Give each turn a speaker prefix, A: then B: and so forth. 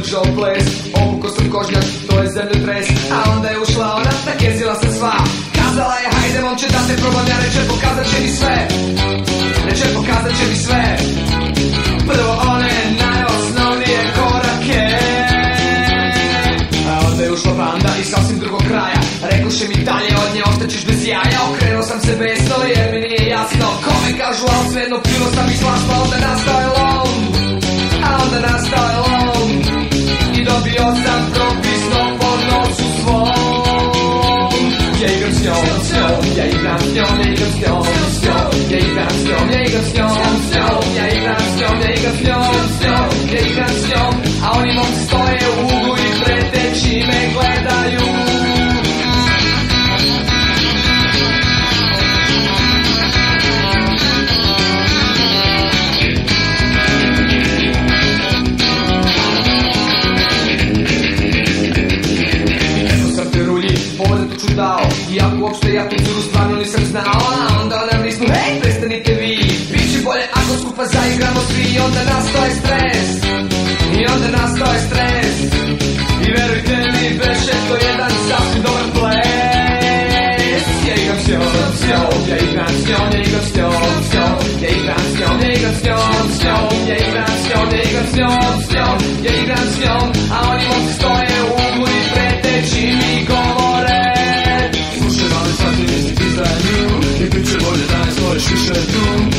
A: držao ples, obuko sam kožnjak, to je zemljotres. A onda je ušla ona, nakezila se sva. Kazala je hajde momče da te probam, ja reče pokazat će mi sve. Reče pokazat će mi sve. Prvo one najosnovnije korake. A onda je ušla banda iz sasvim drugog kraja. Rekoše mi dalje od nje ostaćeš bez jaja. Okrenuo sam se besno jer mi nije jasno kome kažu, ali svejedno pilo sam i slasno. Onda nastao je lom, a onda nastao je lom. I dobio sam propisno po nosu svom. Ja igram s njom, s njom, ja igram s njom, ja igram s njom, s njom. Ja igram s njom, ja igram s njom, s njom. Ja igram s njom, ja igram s njom, s njom. Ja igram s njom, a oni momci stoje u uglu i preteći me gledaju. Dao. Iako uopšte ja tu curu stvarno nisam znao. A onda nam nismo, hej, prestanite vi. Biće bolje ako skupa zaigramo svi. I onda nastao je stres. I onda nastao je stres. I verujte mi, beše to jedan sasvim dobar ples. Ja igram s njom, s njom. Ja igram s njom, ja igram s njom, s njom. Ja igram s njom, ja igram s njom, s njom. Ja igram s njom, ja igram s njom, s njom. Ja igram s njom, a oni momci stoje u uglu i preteći mi govore. I bit će bolje da ne stojiš više tu.